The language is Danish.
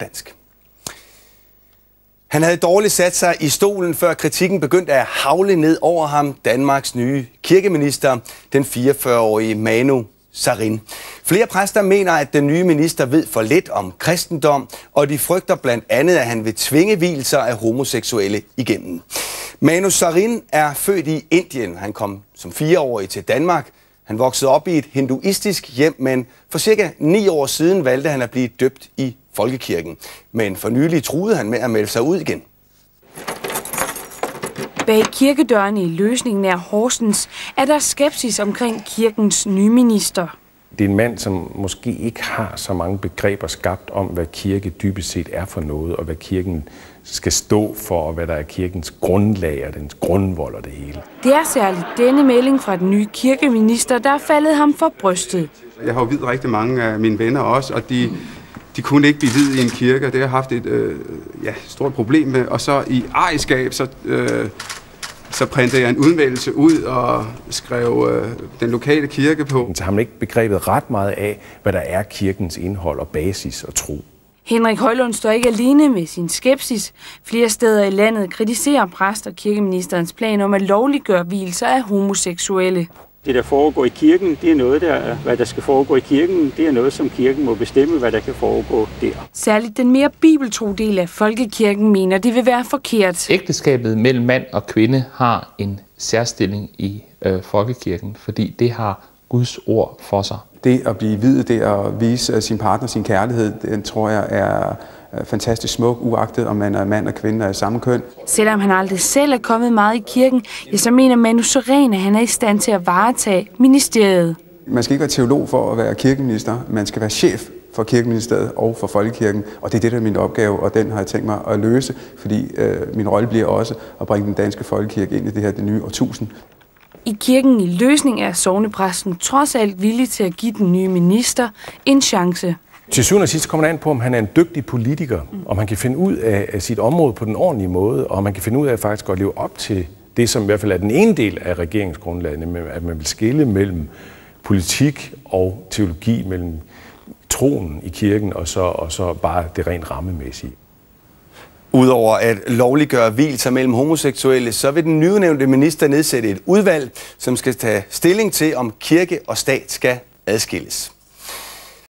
dansk. Han havde dårligt sat sig i stolen, før kritikken begyndte at hagle ned over ham, Danmarks nye kirkeminister, den 44-årige Manu Sareen. Flere præster mener, at den nye minister ved for lidt om kristendom, og de frygter blandt andet, at han vil tvinge vielser af homoseksuelle igennem. Manu Sareen er født i Indien. Han kom som 4-årig til Danmark. Han voksede op i et hinduistisk hjem, men for cirka 9 år siden valgte han at blive døbt i folkekirken. Men for nylig truede han med at melde sig ud igen. Bag kirkedørene i Løsningen nær Horsens er der skepsis omkring kirkens nye minister. Det er en mand, som måske ikke har så mange begreber skabt om, hvad kirke dybest set er for noget, og hvad kirken skal stå for, og hvad der er kirkens grundlag og dens grundvold og det hele. Det er særligt denne melding fra den nye kirkeminister, der er faldet ham for brystet. Jeg har jo vidt rigtig mange af mine venner også, og de kunne ikke blive viet i en kirke, og det har jeg haft et stort problem med. Og så i ejerskab, så printede jeg en udmeldelse ud og skrev den lokale kirke på. Så har man ikke begrebet ret meget af, hvad der er kirkens indhold og basis og tro. Henrik Højlund står ikke alene med sin skepsis. Flere steder i landet kritiserer præst og kirkeministerens plan om at lovliggøre vielser af homoseksuelle. Det, der foregår i kirken, det er noget, hvad der skal foregå i kirken. Det er noget, som kirken må bestemme, hvad der kan foregå der. Særligt den mere bibeltro del af folkekirken mener, det vil være forkert. Ægteskabet mellem mand og kvinde har en særstilling i folkekirken, fordi det har Guds ord for sig. Det at blive viet, det at vise sin partner sin kærlighed, det tror jeg er fantastisk smuk, uagtet om man er mand og kvinde af samme køn. Selvom han aldrig selv er kommet meget i kirken, så mener Manu Sareen, at han er i stand til at varetage ministeriet. Man skal ikke være teolog for at være kirkeminister, man skal være chef for kirkeministeriet og for folkekirken, og det er det, der er min opgave, og den har jeg tænkt mig at løse, fordi min rolle bliver også at bringe den danske folkekirke ind i det nye årtusind. I kirken i Løsning er sognepræsten trods alt villig til at give den nye minister en chance. Til syvende og sidst kommer det an på, om han er en dygtig politiker, om han kan finde ud af sit område på den ordentlige måde, og om man kan finde ud af at faktisk godt leve op til det, som i hvert fald er den ene del af regeringsgrundlaget, nemlig at man vil skille mellem politik og teologi, mellem troen i kirken og så bare det rent rammemæssige. Udover at lovliggøre vielser mellem homoseksuelle, så vil den nyudnævnte minister nedsætte et udvalg, som skal tage stilling til, om kirke og stat skal adskilles.